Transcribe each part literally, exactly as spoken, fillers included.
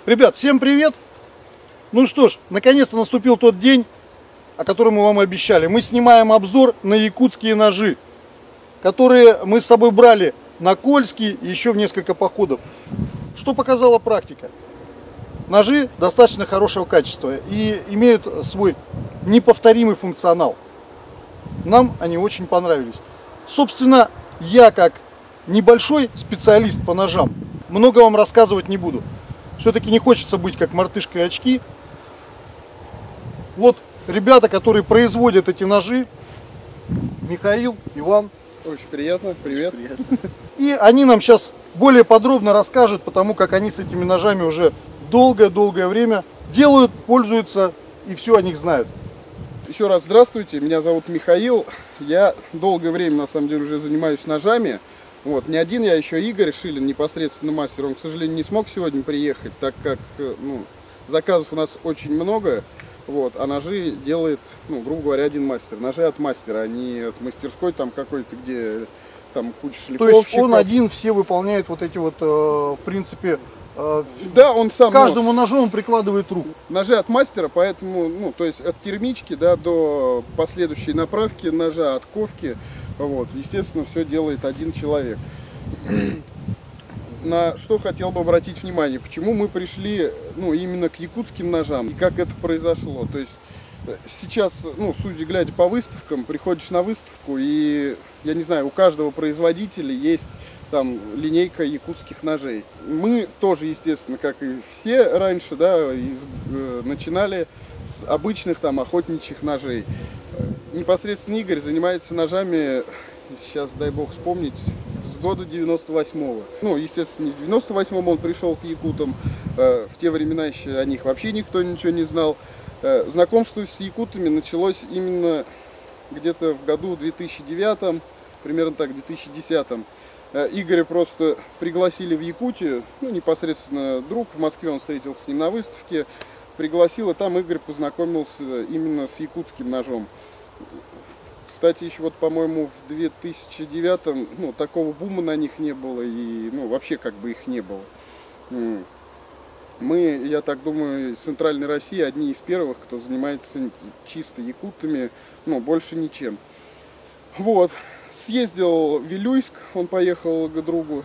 Ребят, всем привет! Ну что ж, наконец-то наступил тот день, о котором мы вам обещали. Мы снимаем обзор на якутские ножи, которые мы с собой брали на Кольский и еще в несколько походов. Что показала практика? Ножи достаточно хорошего качества и имеют свой неповторимый функционал. Нам они очень понравились. Собственно, я как небольшой специалист по ножам много вам рассказывать не буду. Все-таки не хочется быть как мартышка и очки. Вот ребята, которые производят эти ножи, Михаил, Иван. Очень приятно, привет. Приятно. И они нам сейчас более подробно расскажут, потому как они с этими ножами уже долгое-долгое время делают, пользуются и все о них знают. Еще раз здравствуйте, меня зовут Михаил. Я долгое время на самом деле уже занимаюсь ножами. Вот, не один я, еще Игорь Шилин, непосредственно мастер. Он, к сожалению, не смог сегодня приехать, так как ну, заказов у нас очень много. Вот, а ножи делает, ну, грубо говоря, один мастер. Ножи от мастера, а не от мастерской там какой-то, где там куча шлифовщиков. То есть он один все выполняет вот эти вот, э, в принципе, э, да, он сам. Каждому ножу он прикладывает руку. Ножи от мастера, поэтому, ну, то есть от термички, да, до последующей направки ножа, от ковки, вот, естественно, все делает один человек. На что хотел бы обратить внимание, почему мы пришли, ну, именно к якутским ножам, и как это произошло. То есть сейчас, ну, судя глядя по выставкам, приходишь на выставку, и, я не знаю, у каждого производителя есть там линейка якутских ножей. Мы тоже, естественно, как и все раньше, да, из, э, начинали с обычных там охотничьих ножей. Непосредственно Игорь занимается ножами, сейчас дай бог вспомнить, с года девяносто восьмого. Ну, естественно, не в девяносто восьмом он пришел к якутам, э, в те времена еще о них вообще никто ничего не знал. Э, знакомство с якутами началось именно где-то в году две тысячи девятом, примерно так, две тысячи десятом. Э, Игоря просто пригласили в Якутию, ну, непосредственно друг в Москве, он встретился с ним на выставке, пригласил, и там Игорь познакомился именно с якутским ножом. Кстати, еще вот, по-моему, в две тысячи девятом, ну, такого бума на них не было, и, ну, вообще как бы их не было. Мы, я так думаю, из Центральной России одни из первых, кто занимается чисто якутами, ну, больше ничем. Вот, съездил в Вилюйск, он поехал к другу,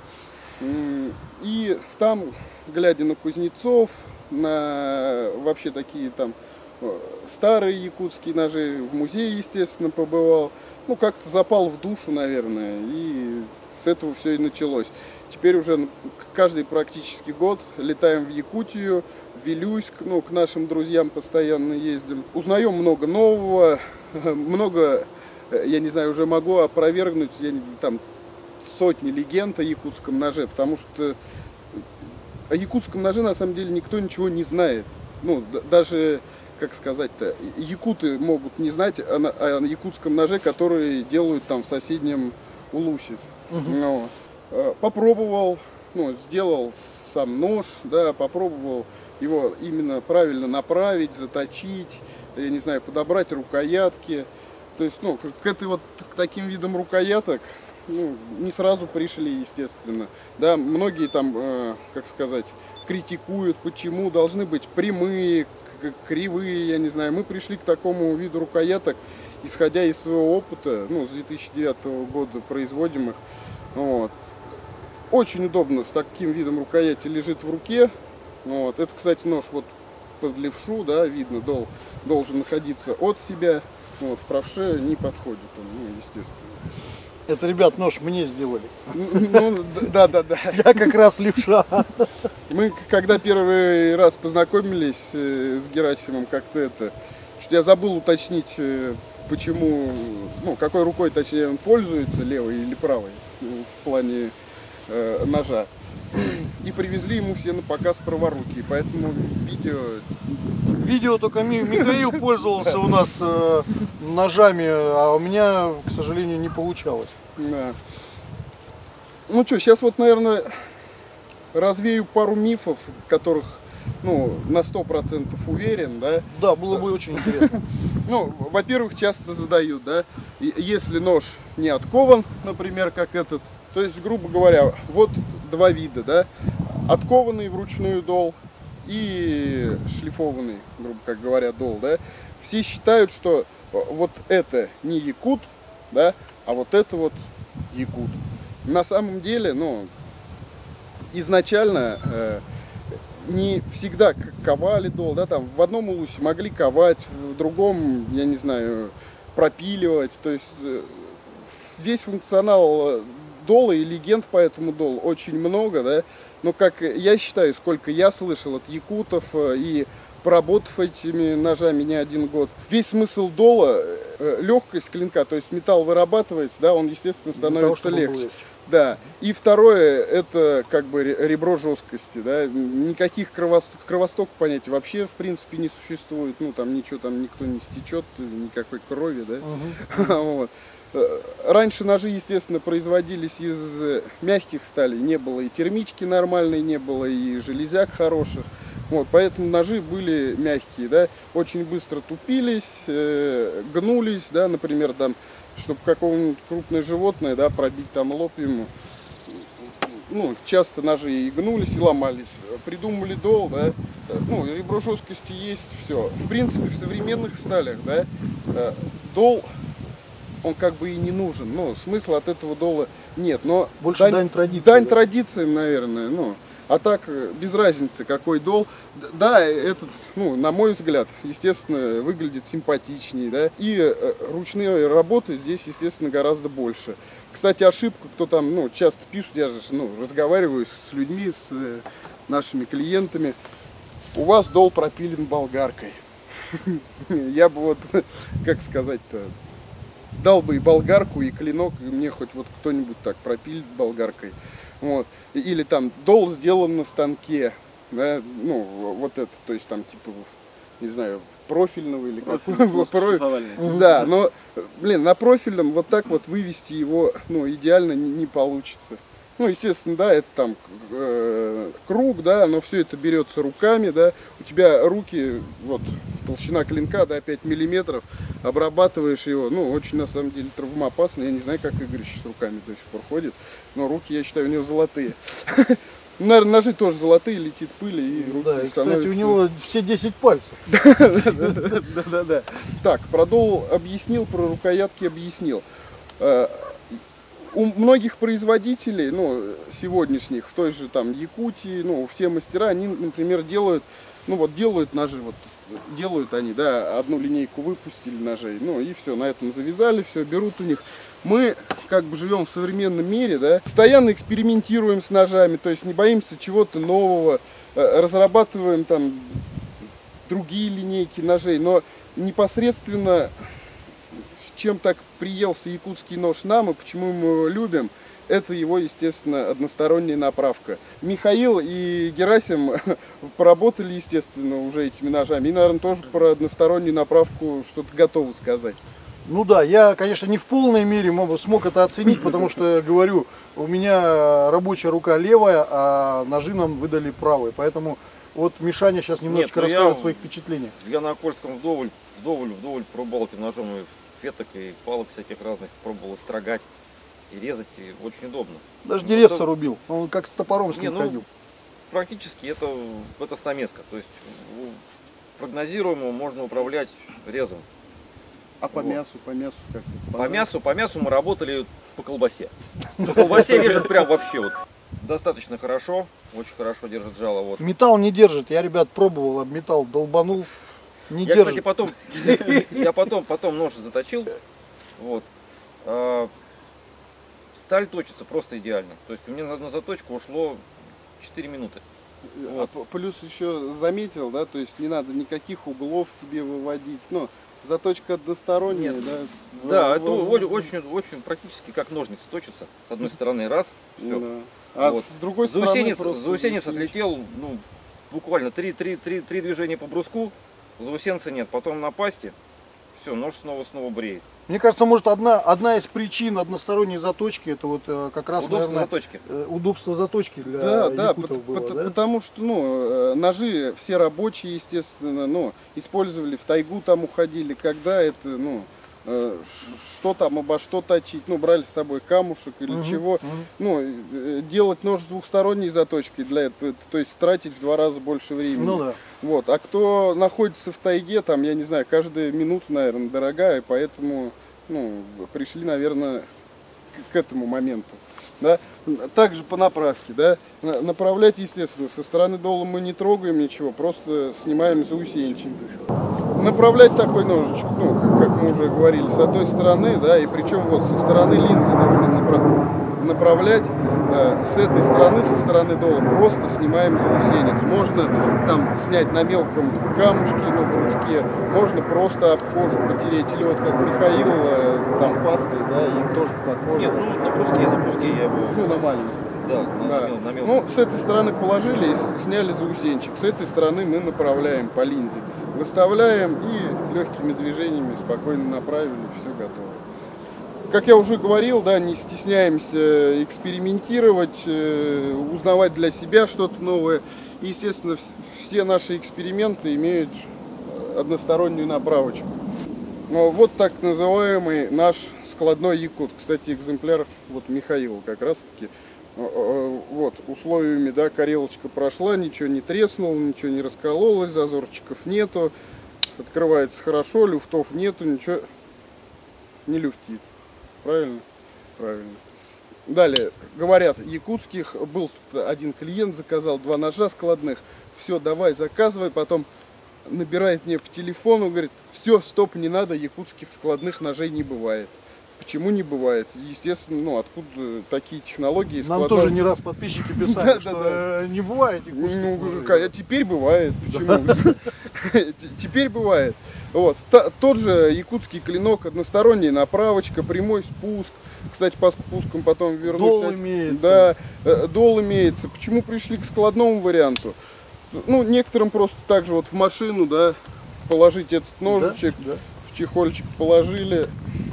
и там, глядя на кузнецов, на вообще такие там старые якутские ножи, в музее, естественно, побывал. Ну, как-то запал в душу, наверное, и с этого все и началось. Теперь уже каждый практически год летаем в Якутию, в Вилюйск, ну, к нашим друзьям постоянно ездим. Узнаем много нового, много, я не знаю, уже могу опровергнуть, я, там, сотни легенд о якутском ноже, потому что о якутском ноже на самом деле никто ничего не знает. Ну, даже, как сказать-то, якуты могут не знать о, о якутском ноже, который делают там в соседнем Улусе. Угу. Ну, попробовал, ну, сделал сам нож, да, попробовал его именно правильно направить, заточить, я не знаю, подобрать рукоятки. То есть, ну, к этой вот, к таким видам рукояток, ну, не сразу пришли, естественно. Да, многие там, э, как сказать, критикуют, почему должны быть прямые, кривые, я не знаю. Мы пришли к такому виду рукояток, исходя из своего опыта, ну, с две тысячи девятого года производим их. Вот. Очень удобно, с таким видом рукояти лежит в руке. Вот. Это, кстати, нож вот под левшу, да, видно, дол, должен находиться от себя. Вот, в правше не подходит он, ну, естественно. Это, ребят, нож мне сделали. Ну, да, да, да. Я как раз левша. Мы, когда первый раз познакомились с Герасимом, как-то это, что я забыл уточнить, почему, ну, какой рукой, точнее, он пользуется, левой или правой, в плане э, ножа. И привезли ему все на показ праворуки, поэтому видео... Видео только Михаил пользовался у нас э, ножами, а у меня, к сожалению, не получалось. Да. Ну что, сейчас вот, наверное, развею пару мифов, которых, ну, на сто процентов уверен, да? Да, было бы очень интересно. Ну, во-первых, часто задают, да, если нож не откован, например, как этот, то есть, грубо говоря, вот два вида, да, откованный вручную дол и шлифованный, грубо как говоря, дол, да, все считают, что вот это не якут, да, а вот это вот якут. На самом деле, ну, изначально э, не всегда ковали дол, да, там в одном улусе могли ковать, в другом, я не знаю, пропиливать, то есть э, весь функционал дола и легенд по этому долу очень много, да, но как я считаю, сколько я слышал от якутов и поработав этими ножами не один год, весь смысл дола э, легкость клинка, то есть металл вырабатывается, да, он естественно становится того, легче. легче. Да. И второе, это как бы ребро жесткости, да, никаких кровосток, кровосток понятий вообще в принципе не существует, ну там ничего там никто не стечет, никакой крови, да. Uh-huh. Вот. Раньше ножи, естественно, производились из мягких сталей, не было и термички нормальной, не было и железяк хороших, вот, поэтому ножи были мягкие, да, очень быстро тупились, э, гнулись, да, например, там, чтобы какое-нибудь крупное животное, да, пробить там лоб ему, ну, часто ножи и гнулись, и ломались. Придумали дол, да, ну, ребро жесткости есть, все. В принципе, в современных сталях, да, дол, он как бы и не нужен, ну, смысла от этого дола нет, но... Больше дань, дань традиции. Дань да? традициям, наверное, ну, а так, без разницы, какой дол. Да, этот, ну, на мой взгляд, естественно, выглядит симпатичнее, да, и ручные работы здесь, естественно, гораздо больше. Кстати, ошибку, кто там, ну, часто пишет, я же, ну, разговариваю с людьми, с нашими клиентами, у вас дол пропилен болгаркой. Я бы вот, как сказать-то, дал бы и болгарку, и клинок, и мне хоть вот кто-нибудь так пропилит болгаркой. Вот. Или там дол сделан на станке, да, ну, вот это, то есть там типа, не знаю, профильного или как. Да, но, блин, на профильном вот так вот вывести его, ну, идеально не, не получится. Ну, естественно, да, это там э, круг, да, но все это берется руками, да, у тебя руки, вот, толщина клинка, да, пять миллиметров, обрабатываешь его, ну, очень, на самом деле, травмоопасно, я не знаю, как Игорь с руками до сих пор ходит, но руки, я считаю, у него золотые. Наверное, ножи тоже золотые, летит пыль, и руки да, и, становятся... кстати, у него все десять пальцев. Да-да-да. Так, про дол объяснил, про рукоятки объяснил. У многих производителей, ну, сегодняшних, в той же там Якутии, ну, все мастера, они, например, делают, ну, вот делают ножи, вот, делают они, да, одну линейку выпустили ножей, ну, и все, на этом завязали, все, берут у них. Мы, как бы, живем в современном мире, да, постоянно экспериментируем с ножами, то есть не боимся чего-то нового, разрабатываем там другие линейки ножей, но непосредственно... Чем так приелся якутский нож нам и почему мы его любим, это его, естественно, односторонняя направка. Михаил и Герасим поработали, естественно, уже этими ножами. И, наверное, тоже про одностороннюю направку что-то готовы сказать. Ну да, я, конечно, не в полной мере смог это оценить, потому что, я говорю, у меня рабочая рука левая, а ножи нам выдали правые. Поэтому вот Мишаня сейчас немножечко Нет, расскажет я, своих впечатлений. Я на Окольском вдоволь, вдоволь, вдоволь пробовал этим ножом и веток и палок всяких разных, пробовал строгать и резать, и очень удобно. Даже деревца это... рубил, он как с топором с ним не, ходил. Ну, практически это, это стамеска, то есть прогнозируемо можно управлять резом. А по вот. мясу, по мясу как по, по мясу, по мясу мы работали по колбасе. По колбасе режет прям вообще вот. Достаточно хорошо, очень хорошо держит жало. Вот. Металл не держит, я, ребят, пробовал, об металл долбанул. Не я, держит. кстати, потом, я потом, потом нож заточил, вот. А, сталь точится просто идеально. То есть у меня на, на заточку ушло четыре минуты. Вот. А плюс еще заметил, да, то есть не надо никаких углов тебе выводить. Ну, заточка односторонняя, Нет. да. Да, в, это в, очень, очень практически как ножницы точатся. С одной стороны раз, все. Да. А вот. с другой заусенец, стороны заусенец отлетел, ну, буквально три движения по бруску. Заусенца нет, потом на пасте, все, нож снова-снова бреет. Мне кажется, может одна, одна из причин односторонней заточки, это вот как раз, удобство наверное, заточки. Удобство заточки для да, да, якутов было, по да? Потому что, ну, ножи все рабочие, естественно, ну, использовали в тайгу, там уходили, когда это, ну, э, что там, обо что точить, ну, брали с собой камушек или Угу, чего. угу. Ну, э, делать нож с двухсторонней заточкой для этого, то есть тратить в два раза больше времени. Ну да. Вот. А кто находится в тайге, там, я не знаю, каждая минута, наверное, дорогая, и поэтому, ну, пришли, наверное, к, к этому моменту. Да? Также по направке, да, направлять, естественно, со стороны дола мы не трогаем ничего, просто снимаем заусенчик. Направлять такой ножичек, ну, как мы уже говорили, с одной стороны, да, и причем вот со стороны линзы нужно направ... направлять, э, с этой стороны, со стороны дола, просто снимаем заусенец. Можно там снять на мелком камушке, ну, бруске, можно просто об кожу потереть, или вот как Михаил, э, там пастой, да, и тоже по коже. Нет, ну на бруске, на бруске я бы... Ну, на маленьком. Да, на, Да. на, на Ну, с этой стороны положили и с- сняли заусенчик. С этой стороны мы направляем по линзе. Выставляем и легкими движениями спокойно направили, все готово. Как я уже говорил, да, не стесняемся экспериментировать, э, узнавать для себя что-то новое. И, естественно, вс- все наши эксперименты имеют одностороннюю направочку. Но вот так называемый наш складной якут. Кстати, экземпляр вот Михаила как раз таки. Вот, условиями, да, карелочка прошла, ничего не треснуло, ничего не раскололось, зазорчиков нету, открывается хорошо, люфтов нету, ничего не люфтит. Правильно? Правильно. Далее, говорят, якутских, был тут один клиент, заказал два ножа складных, все, давай, заказывай, потом набирает мне по телефону, говорит, все, стоп, не надо, якутских складных ножей не бывает. Почему не бывает? Естественно, ну, откуда такие технологии? Нам складной... тоже не раз подписчики писали, Да, что да, да. э, не бывает якутских Ну, ножей. а теперь бывает. Почему? Теперь бывает. Вот. Тот же якутский клинок, односторонняя направочка, прямой спуск. Кстати, по спускам потом вернусь. Дол имеется. Да, э, дол имеется. Почему пришли к складному варианту? Ну, некоторым просто так же вот в машину, да, положить этот ножичек, Да, да. в чехольчик положили.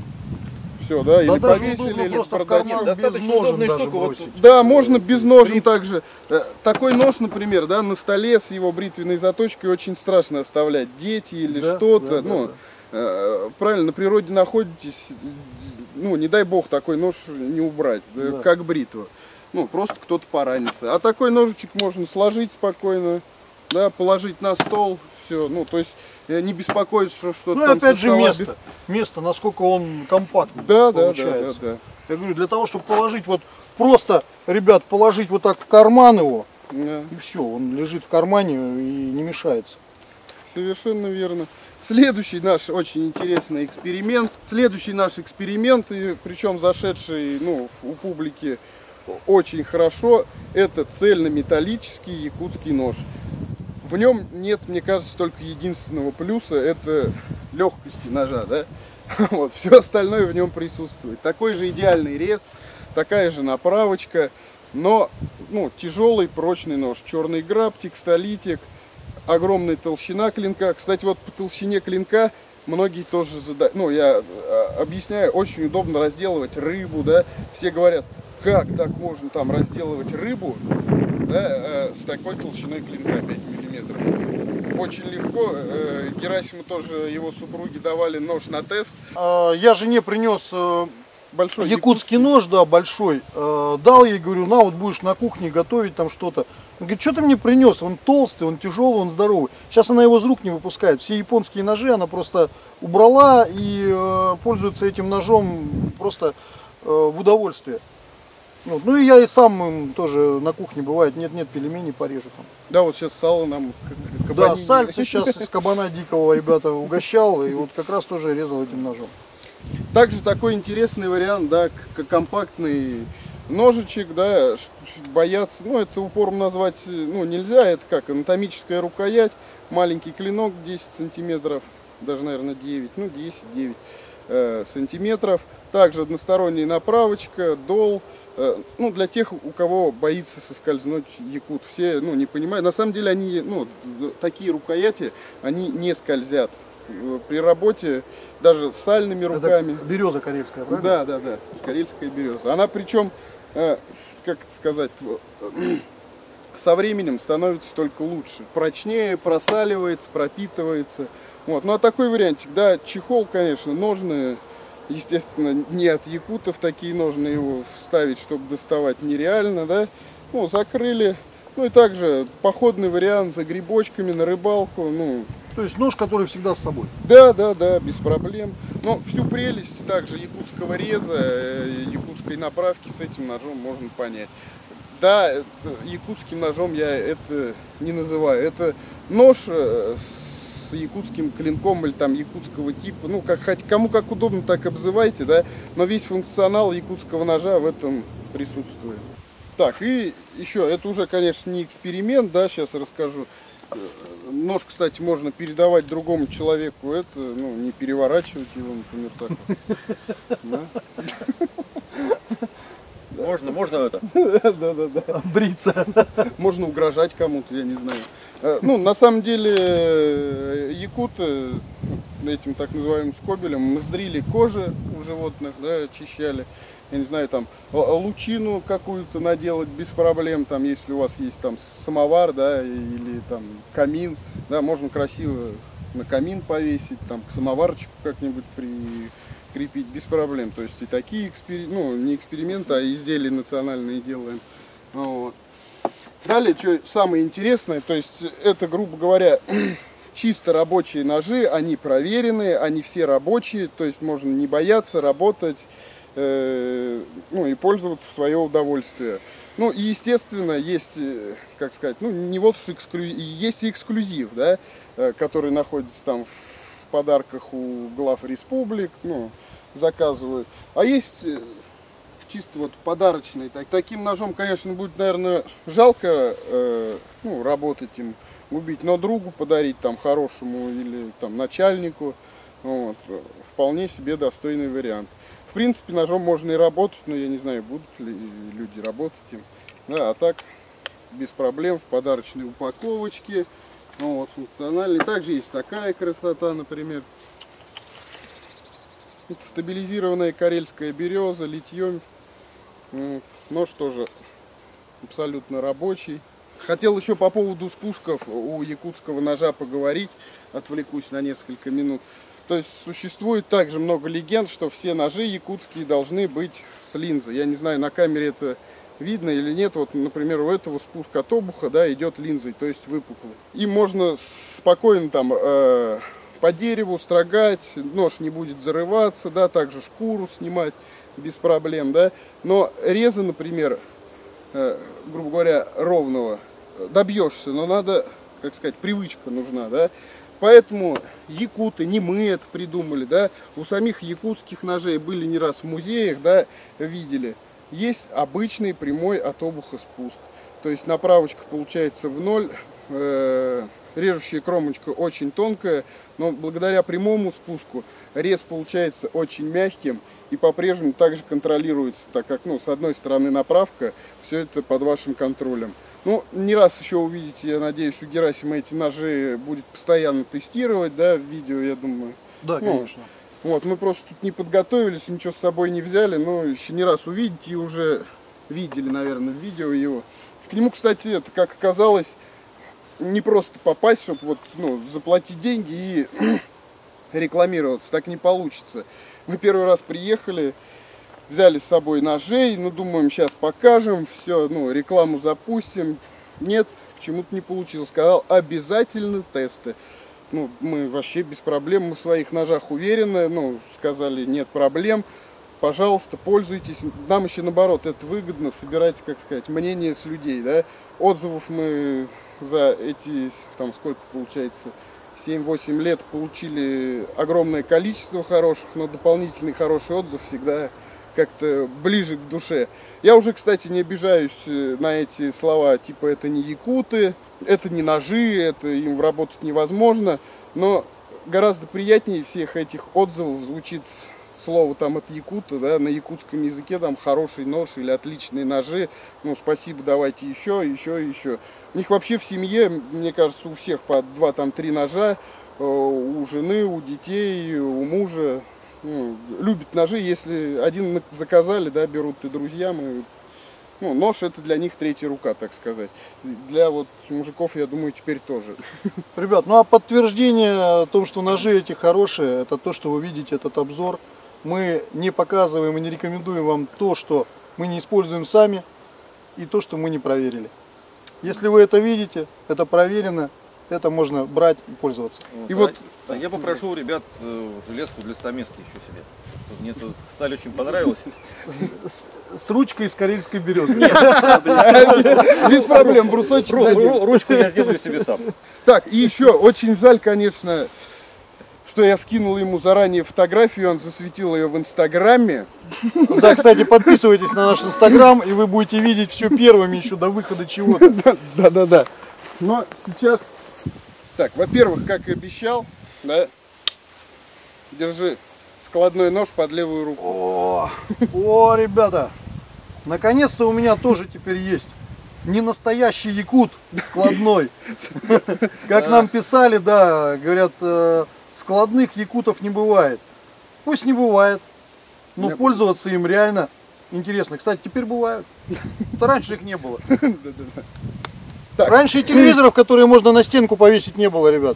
Все, да, Да или даже повесили, удобно или в просто в бардачок. карман. Достаточно без ножен удобная даже штука. Вот бросить. тут, Да, э, можно без ножен при- также. Э, Такой нож, например, да, на столе с его бритвенной заточкой очень страшно оставлять. Дети или Да, что-то. да, да, Ну, да. э, правильно, на природе находитесь, ну, не дай бог такой нож не убрать, да, Да. как бритва. Ну, просто кто-то поранится. А такой ножичек можно сложить спокойно, да, положить на стол, все. Ну, то есть э, не беспокоиться, что что-то Ну и там опять со же стола место. бе- Место, насколько он компактный Да, да, да, да, получается. да. Я говорю, для того, чтобы положить вот просто, ребят, положить вот так в карман его, Да. и все, он лежит в кармане и не мешается. Совершенно верно. Следующий наш очень интересный эксперимент. Следующий наш эксперимент, и причем зашедший, ну, у публики очень хорошо, это цельнометаллический якутский нож. В нем нет, мне кажется, только единственного плюса, это легкости ножа, да? Вот, все остальное в нем присутствует. Такой же идеальный рез, такая же направочка, но, ну, тяжелый, прочный нож. Черный граб, текстолитик, огромная толщина клинка. Кстати, вот по толщине клинка многие тоже задают, ну, я а, объясняю, очень удобно разделывать рыбу, да. Все говорят, как так можно там разделывать рыбу, да, э, с такой толщиной клинка пять миллиметров. Очень легко. Э, Герасиму тоже его супруги давали нож на тест. А, Я жене принес э, Большой якутский нож, да, большой. Э, Дал ей, говорю, на, вот будешь на кухне готовить там что-то. Он говорит, что ты мне принес? Он толстый, он тяжелый, он здоровый. Сейчас она его из рук не выпускает. Все японские ножи она просто убрала и э, пользуется этим ножом просто э, в удовольствие. Вот. Ну и я и сам им тоже на кухне бывает, нет-нет, пельмени порежу там. Да, вот сейчас сало нам к- Да, кабанини. сальце сейчас из кабана дикого, ребята, угощал, и вот как раз тоже резал этим ножом. Также такой интересный вариант, да, к- компактный ножичек, да, ш- бояться, ну, это упором назвать, ну, нельзя, это как анатомическая рукоять, маленький клинок десять сантиметров, даже, наверное, девять, ну, десять-девять э, сантиметров, также односторонняя направочка, дол, э, ну, для тех, у кого боится соскользнуть якут, все, ну, не понимают, на самом деле они, ну, такие рукояти, они не скользят. При работе даже с сальными руками. Это береза карельская, правильно? Да, да, да, карельская береза. Она причем, э, как это сказать, э, со временем становится только лучше. Прочнее, просаливается, пропитывается. Вот, ну а такой вариантик, да, чехол, конечно, ножны, естественно, не от якутов такие ножны, его вставить, чтобы доставать, нереально, да. Ну, закрыли. Ну и также походный вариант за грибочками на рыбалку, ну. То есть нож, который всегда с собой. Да, да, да, без проблем. Но всю прелесть также якутского реза, якутской направки с этим ножом можно понять. Да, якутским ножом я это не называю. Это нож с якутским клинком или там якутского типа. Ну, как, кому как удобно, так обзывайте, да. Но весь функционал якутского ножа в этом присутствует. Так, и еще, это уже, конечно, не эксперимент, да, сейчас расскажу. Нож, кстати, можно передавать другому человеку, это, ну, не переворачивать его, например, так вот. Да? Можно, можно это? Да, да, да. Бриться. Можно угрожать кому-то, я не знаю. Ну, на самом деле, якуты этим так называемым скобелем моздрили кожи у животных, да, очищали. Я не знаю, там лучину какую-то наделать без проблем, там, если у вас есть там самовар, да, или там камин, да, можно красиво на камин повесить, там к самоварчику как-нибудь прикрепить без проблем. То есть и такие эксперименты, ну, не эксперименты, а изделия национальные делаем. Вот. Далее, что самое интересное, то есть это, грубо говоря, чисто рабочие ножи, они проверенные, они все рабочие, то есть можно не бояться работать, ну и пользоваться в свое удовольствие. Ну и естественно есть, как сказать, ну не вот уж эксклюзив, есть и эксклюзив, да, который находится там в подарках у глав республик, ну заказывают. А есть чисто вот подарочный. Так, таким ножом, конечно, будет, наверное, жалко э, ну, работать им, убить, но другу подарить там хорошему или там начальнику, вот, вполне себе достойный вариант. В принципе, ножом можно и работать, но я не знаю, будут ли люди работать им. Да, а так, без проблем, в подарочной упаковочке. Ну, вот, функциональный. Также есть такая красота, например. Это стабилизированная карельская береза, литьем. Нож тоже абсолютно рабочий. Хотел еще по поводу спусков у якутского ножа поговорить. Отвлекусь на несколько минут. То есть существует также много легенд, что все ножи якутские должны быть с линзой. Я не знаю, на камере это видно или нет. Вот, например, у этого спуск от обуха, да, идет линзой, то есть выпуклый. И можно спокойно там э, по дереву строгать, нож не будет зарываться, да, также шкуру снимать без проблем, да. Но реза, например, э, грубо говоря, ровного добьешься, но надо, как сказать, привычка нужна, да. Поэтому якуты, не мы это придумали, да, у самих якутских ножей были не раз в музеях, да, видели. Есть обычный прямой от обуха спуск. То есть направочка получается в ноль, э, режущая кромочка очень тонкая, но благодаря прямому спуску рез получается очень мягким и по-прежнему также контролируется, так как, ну, с одной стороны направка, все это под вашим контролем. Ну, не раз еще увидите, я надеюсь, у Герасима эти ножи будет постоянно тестировать, да, в видео, я думаю. Да, ну, конечно. Вот, мы просто тут не подготовились, ничего с собой не взяли, но еще не раз увидите и уже видели, наверное, в видео его. К нему, кстати, это, как оказалось, не просто попасть, чтобы вот, ну, заплатить деньги и рекламироваться, так не получится. Мы первый раз приехали, взяли с собой ножей, ну, думаем, сейчас покажем, все, ну, рекламу запустим. Нет, почему-то не получилось. Сказал, обязательно тесты. Ну, мы вообще без проблем, мы в своих ножах уверены, ну, сказали, нет проблем, пожалуйста, пользуйтесь. Нам еще, наоборот, это выгодно, собирать, как сказать, мнение с людей, да. Отзывов мы за эти, там, сколько получается, семь-восемь лет получили огромное количество хороших, но дополнительный хороший отзыв всегда как-то ближе к душе. Я уже, кстати, не обижаюсь на эти слова, типа это не якуты, это не ножи, это им работать невозможно, но гораздо приятнее всех этих отзывов звучит слово там от якута, да, на якутском языке там хороший нож или отличные ножи, ну спасибо, давайте еще, еще, еще. У них вообще в семье, мне кажется, у всех по два-три ножа, у жены, у детей, у мужа. Ну, любят ножи, если один заказали, да, берут и друзьям, и Ну, нож это для них третья рука, так сказать. Для вот мужиков, я думаю, теперь тоже. Ребят, ну а подтверждение о том, что ножи эти хорошие, это то, что вы видите этот обзор. Мы не показываем и не рекомендуем вам то, что мы не используем сами, и то, что мы не проверили. Если вы это видите, это проверено, это можно брать и пользоваться. Вот, И а, вот- а я попрошу у ребят э, железку для стамески еще себе. Мне тут сталь очень понравилась. С, с ручкой из карельской березы. Без проблем, брусочек Ру- дадим. ру- Ручку я сделаю себе сам. Так, и еще очень жаль, конечно, что я скинул ему заранее фотографию, он засветил ее в Инстаграме. Да, кстати, подписывайтесь на наш инстаграм, и вы будете видеть все первыми еще до выхода чего-то. Да-да-да. Но сейчас... Так, во-первых, как и обещал, да, держи складной нож под левую руку. О, о, ребята, наконец-то у меня тоже теперь есть не настоящий якут складной. Как нам писали, да, говорят, э, складных якутов не бывает. Пусть не бывает, но Я- пользоваться им реально интересно. Кстати, теперь бывают. Это раньше их не было. Да-да-да. Так. Раньше и телевизоров, которые можно на стенку повесить, не было, ребят.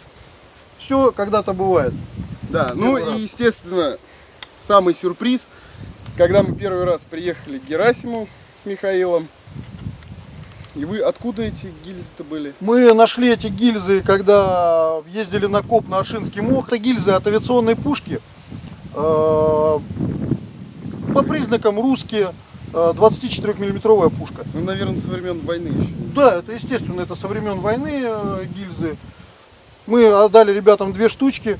Все когда-то бывает. Да, ну брат. и естественно, самый сюрприз, когда мы первый раз приехали к Герасиму с Михаилом. И вы откуда эти гильзы-то были? Мы нашли эти гильзы, когда ездили на коп на Ашинский мох. Это гильзы от авиационной пушки. Э, По признакам русские. э, двадцатичетырёхмиллиметровая пушка. Ну, наверное, со времен войны еще. Да, это естественно, это со времен войны э, гильзы. Мы отдали ребятам две штучки.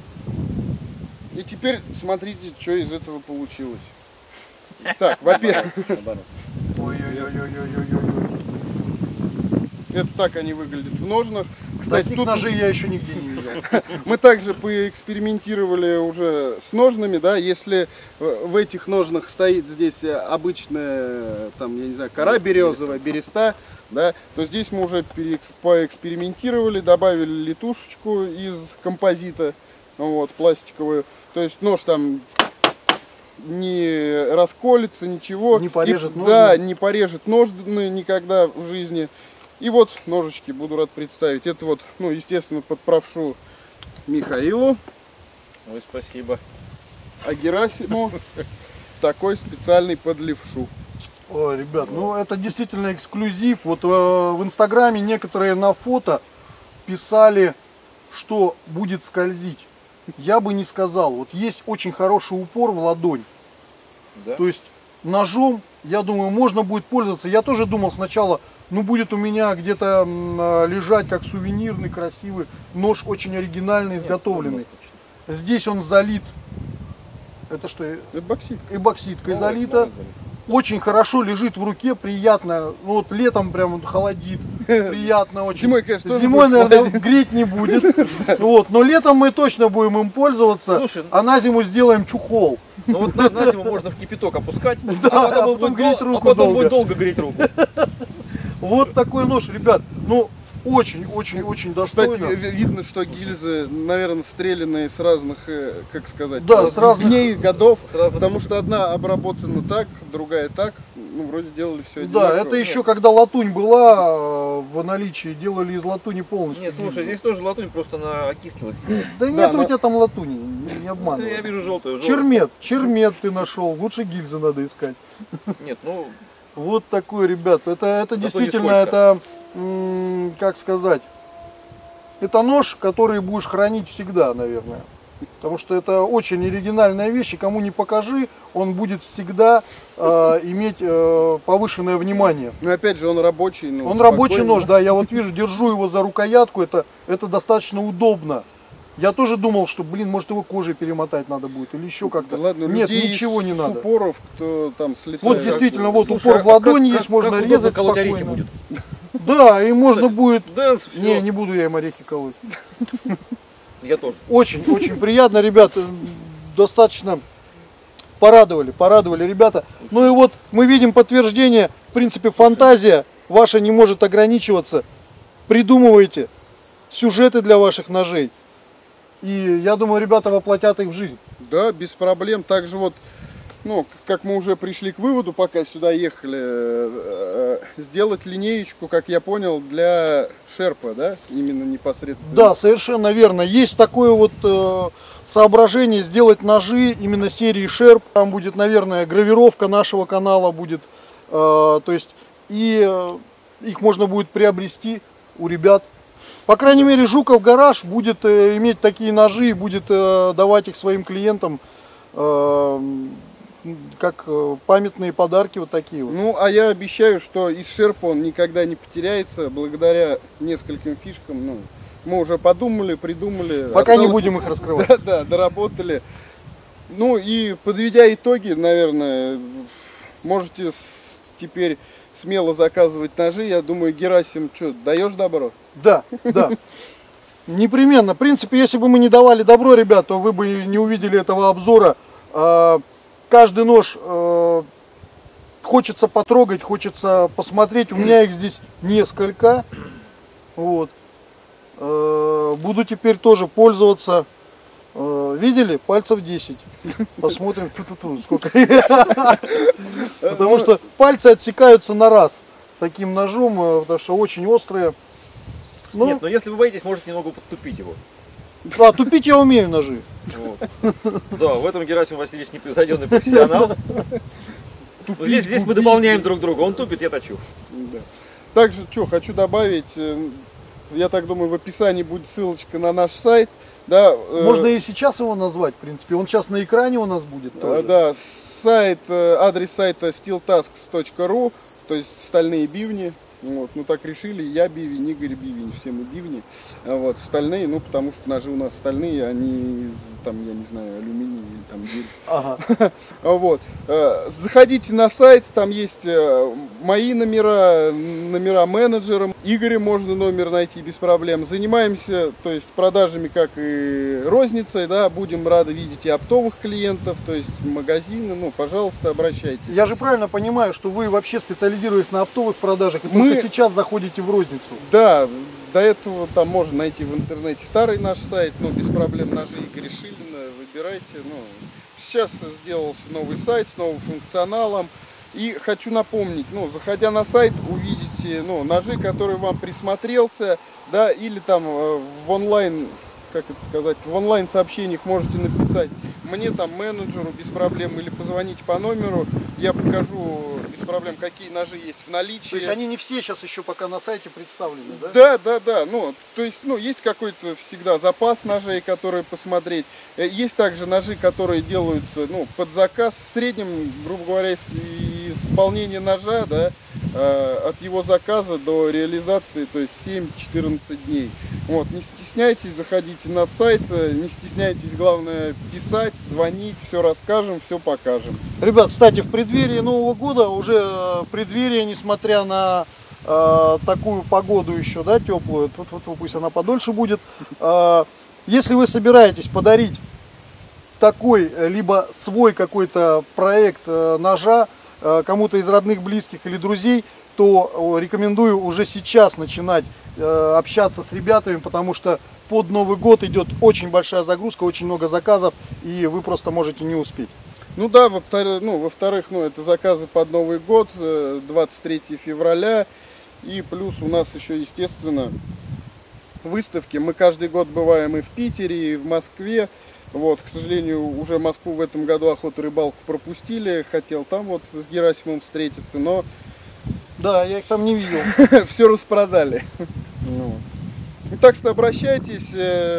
И теперь смотрите, что из этого получилось. Так, во-первых, Ой-ой-ой-ой-ой-ой. это так они выглядят в ножнах. Кстати, Таких тут ножей я еще нигде не видел. мы также поэкспериментировали уже с ножнами, да, если в этих ножнах стоит здесь обычная, там, я не знаю, кора березовая, береста, да, то здесь мы уже переэкс- поэкспериментировали, добавили летушечку из композита, вот, пластиковую, то есть нож там не расколется, ничего. Не порежет И- ножны. Да, не порежет ножны никогда в жизни. И вот ножички буду рад представить. Это вот, ну, естественно, под правшу Михаилу, Ой, спасибо. а Герасиму такой специальный под левшу. Ой, ребят, ну это действительно эксклюзив. Вот э, в инстаграме некоторые на фото писали, что будет скользить. Я бы не сказал. Вот есть очень хороший упор в ладонь. Да? То есть ножом, я думаю, можно будет пользоваться. Я тоже думал сначала, ну будет у меня где-то м, а, лежать как сувенирный, красивый. Нож очень оригинальный, изготовленный. Здесь он залит. Это что, Это боксит. эбоксидкой залито. Очень хорошо лежит в руке, приятно. Ну, вот летом прям вот холодит, приятно очень. Зимой, конечно, тоже Зимой, будет наверное, холодить. греть не будет. Вот, но летом мы точно будем им пользоваться. Слушай, А на зиму сделаем чухол. Ну вот на, на зиму можно в кипяток опускать, Да, а потом, а он потом будет греть дол- руку а потом долго. будет долго греть руку. Вот такой нож, ребят. Ну, очень-очень-очень Кстати, достойно. ви- видно, что гильзы, наверное, стреляные с разных, э, как сказать, Да, с разных- дней, годов. С разных- Потому что одна обработана так, другая так. Ну, вроде делали все Да, это еще когда латунь была э, в наличии, делали из латуни полностью. Нет, слушай, здесь тоже латунь просто она окислилась. Да нет но- у тебя там латуни, не, не Ну, обманывай. я вижу желтую. Чермет, чермет ты нашел, лучше гильзы надо искать. Нет, ну, Вот такой, ребят, это, это Зато не действительно, скользко. это, м, как сказать, это нож, который будешь хранить всегда, наверное. Потому что это очень оригинальная вещь, и кому не покажи, он будет всегда э, иметь э, повышенное внимание. Но опять же, он рабочий. Ну, Он рабочий спокойно. нож, да, я вот вижу, держу его за рукоятку, это, это достаточно удобно. Я тоже думал, что, блин, может его кожей перемотать надо будет или еще как-то. Да ладно, Нет, людей ничего не с надо. упоров, кто там слетает. Вот действительно, вот слушай, упор в а ладони как- есть, как- можно как удобно резать колоть орехи спокойно. будет. Да, и можно будет... Да, Не, всё. не буду я им орехи колоть. Я тоже. Очень, очень приятно, ребята, достаточно порадовали, порадовали ребята. Ну и вот мы видим подтверждение, в принципе, фантазия ваша не может ограничиваться. Придумывайте сюжеты для ваших ножей. И я думаю, ребята воплотят их в жизнь. Да, без проблем. Также вот ну, как мы уже пришли к выводу, пока сюда ехали, сделать линеечку, как я понял, для шерпа, да, именно непосредственно. Да, совершенно верно. Есть такое вот э, соображение сделать ножи именно серии шерп. Там будет, наверное, гравировка нашего канала будет, э, то есть и э, их можно будет приобрести у ребят. По крайней мере, Жуков Гараж будет э, иметь такие ножи и будет э, давать их своим клиентам э, как э, памятные подарки вот такие вот. Ну, а я обещаю, что из шерпа он никогда не потеряется, благодаря нескольким фишкам. Ну, мы уже подумали, придумали. Пока осталось... не будем их раскрывать. Да, да, доработали. Ну и подведя итоги, наверное, можете теперь смело заказывать ножи. Я думаю, Герасим, что, даешь добро? Да, да. Непременно. В принципе, если бы мы не давали добро, ребят, то вы бы не увидели этого обзора. Каждый нож э, хочется потрогать, хочется посмотреть. У меня их здесь несколько. Вот. Э, буду теперь тоже пользоваться. Э, видели? Пальцев десять. Посмотрим, сколько. Потому что пальцы отсекаются на раз таким ножом, потому что очень острые. Ну, нет, но если вы боитесь, можете немного подтупить его. А, тупить я умею ножи. Вот. Да, в этом Герасим Васильевич непревзойденный профессионал. Здесь, здесь мы дополняем друг друга. Он тупит, я точу. Да. Также, что, хочу добавить, я так думаю, в описании будет ссылочка на наш сайт. Да, можно и сейчас его назвать, в принципе. Он сейчас на экране у нас будет тоже. Да, сайт, адрес сайта стил таск точка ру, то есть стальные бивни. Вот, ну так решили, я бивень, Игорь бивень, все мы бивни. Вот, стальные, ну потому что ножи у нас стальные, они из, там, я не знаю, алюминия или там гель. Ага. Вот. Заходите на сайт, там есть мои номера, номера менеджера. Игоря можно номер найти без проблем. Занимаемся, то есть, продажами, как и розницей, да, будем рады видеть и оптовых клиентов, то есть магазины, ну, пожалуйста, обращайтесь. Я же правильно понимаю, что вы вообще специализируетесь на оптовых продажах, и Мы... только сейчас заходите в розницу. Да, до этого там можно найти в интернете старый наш сайт, ну, без проблем, ножи Игоря Шилина, выбирайте, ну. Сейчас сделался новый сайт с новым функционалом. И хочу напомнить, ну, заходя на сайт, увидите, ну, ножи, которые вам присмотрелся, да, или там э, в онлайн, как это сказать, в онлайн сообщениях можете написать мне, там, менеджеру без проблем, или позвонить по номеру, я покажу без проблем, какие ножи есть в наличии. То есть они не все сейчас еще пока на сайте представлены, да? Да, да, да, ну, то есть, ну, есть какой-то всегда запас ножей, которые посмотреть. Есть также ножи, которые делаются, ну, под заказ. В среднем, грубо говоря, исполнение ножа, да, от его заказа до реализации, то есть семь-четырнадцать дней. Вот, не стесняйтесь, заходите на сайт, не стесняйтесь, главное, писать, звонить, все расскажем, все покажем. Ребят, кстати, в преддверии Нового года, уже в преддверии, несмотря на э, такую погоду еще, да, теплую, вот, вот, пусть она подольше будет, э, если вы собираетесь подарить такой, либо свой какой-то проект э, ножа э, кому-то из родных, близких или друзей, то рекомендую уже сейчас начинать э, общаться с ребятами, потому что под Новый год идет очень большая загрузка, очень много заказов, и вы просто можете не успеть. Ну да, во-вторых, ну, во-вторых, ну, это заказы под Новый год, двадцать третьего февраля, и плюс у нас еще, естественно, выставки. Мы каждый год бываем и в Питере, и в Москве. Вот, к сожалению, уже Москву в этом году охоту рыбалку пропустили. Хотел там вот с Герасимом встретиться, но... Да, я их там не видел. Все распродали. Ну. Так что обращайтесь.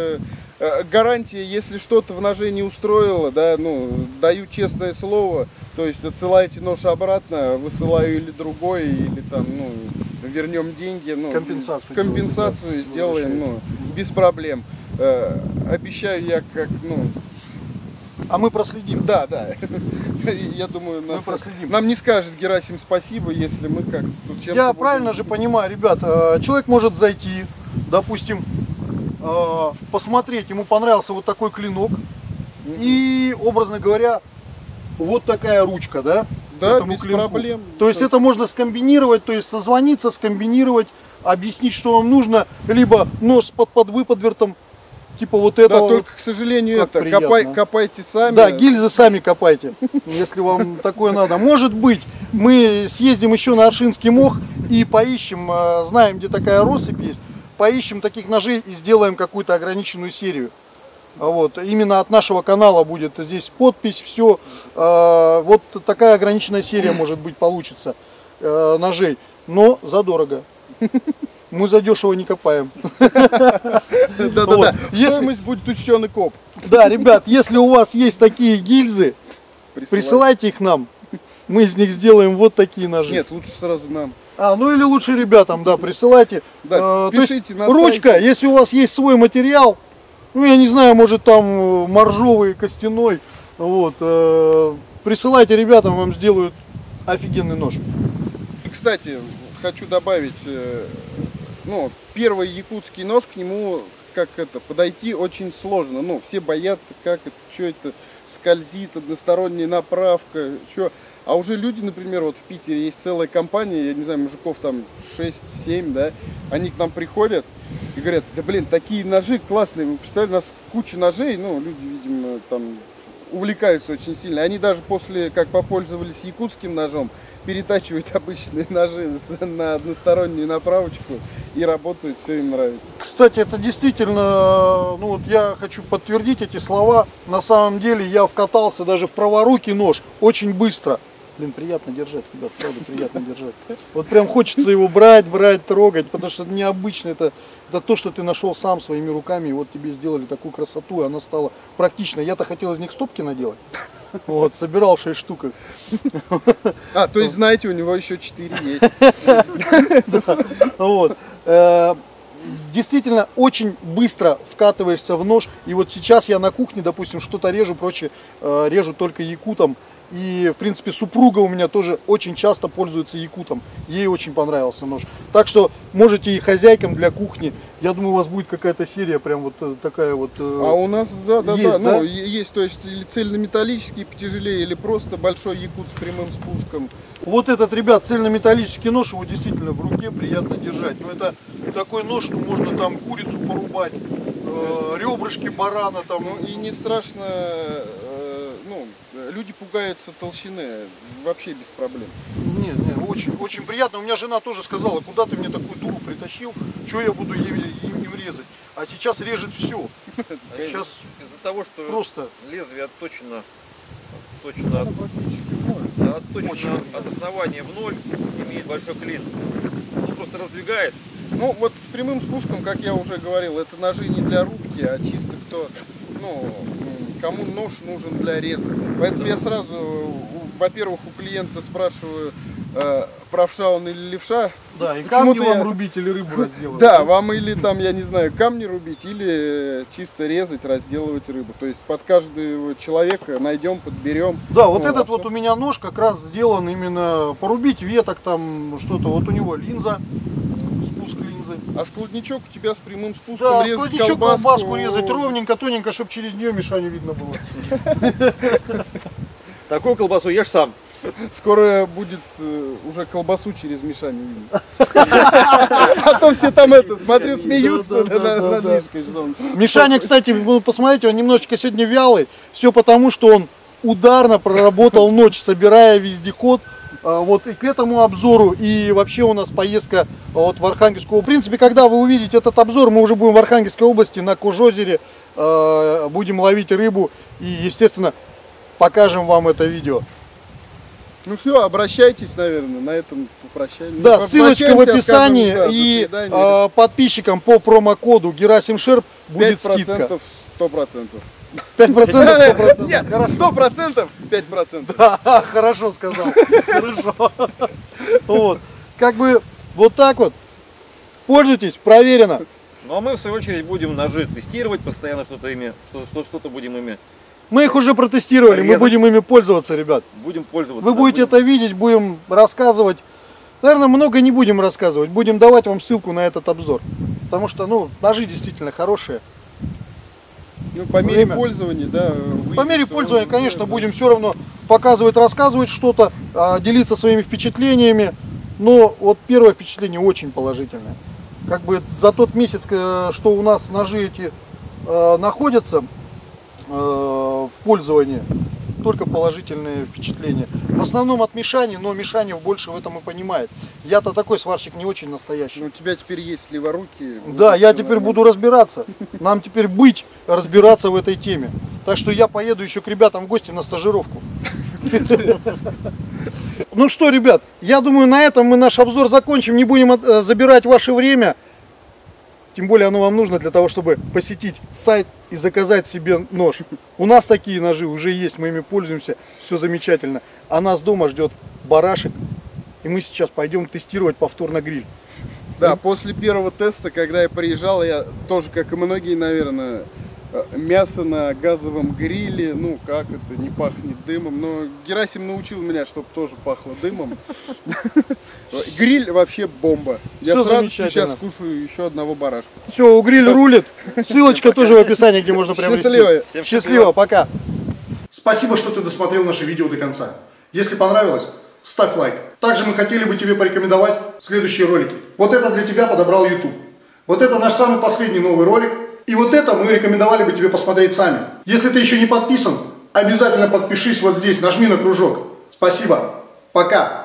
Гарантия, если что-то в ноже не устроило, да, ну, даю честное слово, то есть отсылайте нож обратно, высылаю или другой, или там, ну, вернем деньги, ну, компенсацию, компенсацию делаем, сделаем, ну, без проблем. Э, обещаю я как, ну... А мы проследим. Да, да. Я думаю, нас, нам не скажет Герасим спасибо, если мы как-то тут чем-то... Я правильно же понимаю, ребят, человек может зайти, допустим, посмотреть, ему понравился вот такой клинок, mm-hmm. и, образно говоря, вот такая ручка, да? Да, без клинку. Проблем. То есть это можно скомбинировать, то есть созвониться, скомбинировать, объяснить, что вам нужно, либо нож под, под выподвертом типа вот это. Да, вот, только, к сожалению, как это копай, приятно. копайте сами. Да, гильзы сами копайте, если вам такое надо. Может быть, мы съездим еще на Аршинский мох и поищем, э, знаем, где такая россыпь есть, поищем таких ножей и сделаем какую-то ограниченную серию. Вот, именно от нашего канала будет здесь подпись, все. Э, вот такая ограниченная серия, может быть, получится э, ножей, но задорого. Мы задешево не копаем. Да-да-да, стоимость будет учтен и коп. Да, ребят, если у вас есть такие гильзы, присылайте их нам. Мы из них сделаем вот такие ножи. Нет, лучше сразу нам. А, ну или лучше ребятам, да, присылайте. Да, а, пишите на ручка, сайте. если у вас есть свой материал, ну я не знаю, может там моржовый, костяной, вот, э, присылайте ребятам, вам сделают офигенный нож. И, кстати, хочу добавить, э, ну, первый якутский нож, к нему, как это, подойти очень сложно. Ну, все боятся, как это, что это, скользит, односторонняя направка, что. А уже люди, например, вот в Питере есть целая компания, я не знаю, мужиков там шесть-семь, да, они к нам приходят и говорят, да блин, такие ножи классные, вы представляете, у нас куча ножей, ну, люди, видимо, там увлекаются очень сильно. Они даже после, как попользовались якутским ножом, перетачивают обычные ножи на одностороннюю направочку и работают, все им нравится. Кстати, это действительно, ну вот я хочу подтвердить эти слова, на самом деле я вкатался даже в праворукий нож очень быстро. Блин, приятно держать, ребят, правда, приятно держать. Вот прям хочется его брать, брать, трогать, потому что это необычно, это, это то, что ты нашел сам своими руками, и вот тебе сделали такую красоту, и она стала практичной. Я-то хотел из них стопки наделать, вот, собирал шесть штук. А, то есть, знаете, у него еще четыре есть. Вот. Действительно, очень быстро вкатываешься в нож, и вот сейчас я на кухне, допустим, что-то режу, прочее, режу только якутом. И, в принципе, супруга у меня тоже очень часто пользуется якутом. Ей очень понравился нож. Так что можете и хозяйкам для кухни. Я думаю, у вас будет какая-то серия прям вот такая вот. А у нас, да, да, есть, да. да? Ну, есть, то есть, или цельнометаллический потяжелее, или просто большой якут с прямым спуском. Вот этот, ребят, цельнометаллический нож, его действительно в руке приятно держать. Но это такой нож, что можно там курицу порубать, э, ребрышки барана там. Ну, и не страшно, э, ну, люди пугаются толщины, вообще без проблем. Нет, нет, очень, очень приятно. У меня жена тоже сказала, куда ты мне такую дуру притащил, что я буду им, им резать. А сейчас режет все. А сейчас из-за того, что просто лезвие отточено, отточено, от, да, отточено от основания в ноль, имеет большой клин. Он просто раздвигает. Ну вот с прямым спуском, как я уже говорил, это ножи не для рубки, а чисто кто, ну, кому нож нужен для реза. Поэтому я сразу, во-первых, у клиента спрашиваю, э, правша он или левша. да, и камни Почему-то вам я- рубить или рыбу разделывать. Да, вам или там, я не знаю, камни рубить, или чисто резать, разделывать рыбу. То есть под каждого человека найдем, подберем. Да, вот Ну, этот а вот что- у меня нож как раз сделан именно порубить веток там что-то. Вот у него линза, спуск линзы. А складничок у тебя с прямым спуском, Да, резать складничок, колбаску. колбаску резать ровненько, тоненько, чтобы через нее Мишаню видно было. Такую колбасу ешь сам. Скоро будет э, уже колбасу через Мишаню видно. А то все там это, смотрю, смеются Да, да, да, над да. Мишкой, что он- Мишаня, кстати, вы посмотрите, он немножечко сегодня вялый. Все потому, что он ударно проработал ночь, собирая вездеход. А, Вот и к этому обзору, и вообще у нас поездка вот в Архангельскую. В принципе, когда вы увидите этот обзор, мы уже будем в Архангельской области на Кожозере, э, будем ловить рыбу и, естественно, покажем вам это видео. Ну все, обращайтесь, наверное, на этом попрощаемся. Да, Ну, ссылочка в попрощаемся, описании, скажем, да, до и свидания. э, подписчикам по промокоду Герасим Шерп будет пять скидка. процентов, сто процентов. пять процентов, сто процентов. Нет, Хорошо. сто процентов, пять процентов. Ха-ха, хорошо сказал. Хорошо. Вот. Как бы вот так вот. Пользуйтесь, проверено. Ну а мы в свою очередь будем ножи тестировать, постоянно что-то ими, что- что- что-то будем ими, Мы их уже протестировали, мы Резать. будем ими пользоваться, ребят. будем пользоваться. Вы да, будете будем- это видеть, будем рассказывать. Наверное, много не будем рассказывать. Будем давать вам ссылку на этот обзор. Потому что, ну, ножи действительно хорошие. Ну, по мере Время. пользования, да. По мере выйдет пользования, сразу, конечно, да. будем все равно показывать, рассказывать что-то, а, делиться своими впечатлениями. Но вот первое впечатление очень положительное. Как бы за тот месяц, э, что у нас ножи эти э, находятся э, в пользовании только положительные впечатления. В основном от Мишани, но Мишанев больше в этом и понимает. Я-то такой сварщик не очень настоящий. Ну, у тебя теперь есть леворуки. Да, я теперь буду разбираться. Нам теперь быть, разбираться в этой теме. Так что я поеду еще к ребятам в гости на стажировку. Ну что, ребят, я думаю, на этом мы наш обзор закончим. Не будем забирать ваше время. Тем более оно вам нужно для того, чтобы посетить сайт и заказать себе нож. У нас такие ножи уже есть, мы ими пользуемся, все замечательно. А нас дома ждет барашек, и мы сейчас пойдем тестировать повторно гриль. Да, после первого теста, когда я приезжал, я тоже, как и многие, наверное, мясо на газовом гриле, ну как это, не пахнет дымом, но Герасим научил меня, чтобы тоже пахло дымом. Гриль вообще бомба. Я Всё сразу сейчас замечательно. скушаю еще одного барашка. Все, у гриль рулит. Ссылочка тоже в описании, где можно приобрести. Счастливо. Всем Счастливо, пока. Спасибо, что ты досмотрел наше видео до конца. Если понравилось, ставь лайк. Также мы хотели бы тебе порекомендовать следующие ролики. Вот это для тебя подобрал YouTube. Вот это наш самый последний новый ролик. И вот это мы рекомендовали бы тебе посмотреть сами. Если ты еще не подписан, обязательно подпишись вот здесь, нажми на кружок. Спасибо. Пока.